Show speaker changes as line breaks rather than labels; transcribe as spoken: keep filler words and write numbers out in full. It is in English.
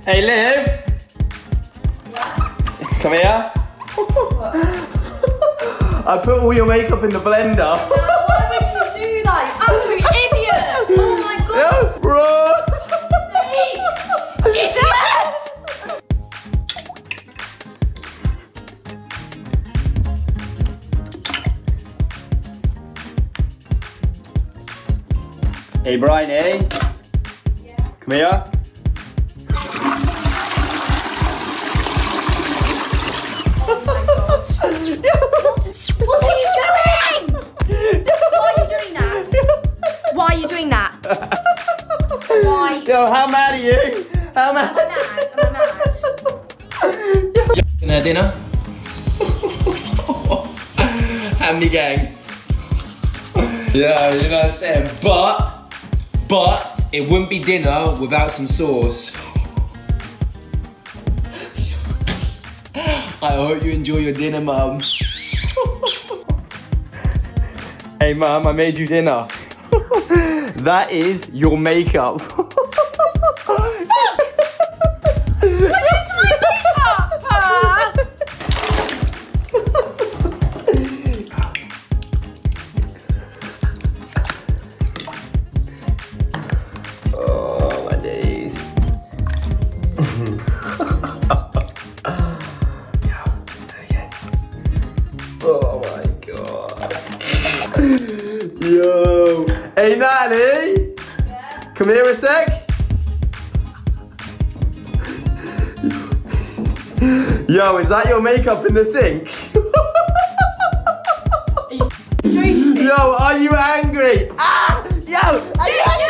Hey, Liv.
Yeah?
Come here. I put all your makeup in the blender.
No, why would you do that? You absolute idiot! Oh my god!
No, bro.
Idiot!
Hey, Bryony.
Yeah.
Come here.
Oh my god. What are you doing? Why are you doing that? Why are you doing that? Why?
Yo, how mad are you? How mad?
Am I mad? Am I mad?
Can I have dinner? Hanby gang. Yeah, you know what I'm saying? But, but, it wouldn't be dinner without some sauce. I hope you enjoy your dinner, Mum. Hey, Mum, I made you dinner. That is your makeup. Oh, my days. Oh my god. Yo. Hey, Natalie.
Yeah?
Come here a sec. Yo, is that your makeup in the sink?
Are you joking me?
Yo, are you angry? Ah! Yo, are you angry?